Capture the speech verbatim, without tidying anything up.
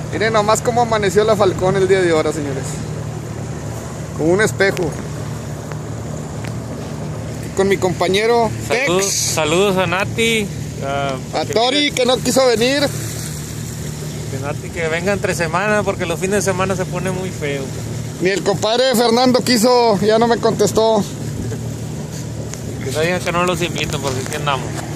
Miren nomás cómo amaneció la Falcón el día de ahora, señores. Con un espejo. Con mi compañero Salud, Tex. Saludos a Nati. Uh, A Tori, que no quiso venir. Que Nati que venga entre semana porque los fines de semana se pone muy feo. Ni el compadre Fernando quiso, ya no me contestó. Que no digan que no los invito porque aquí andamos.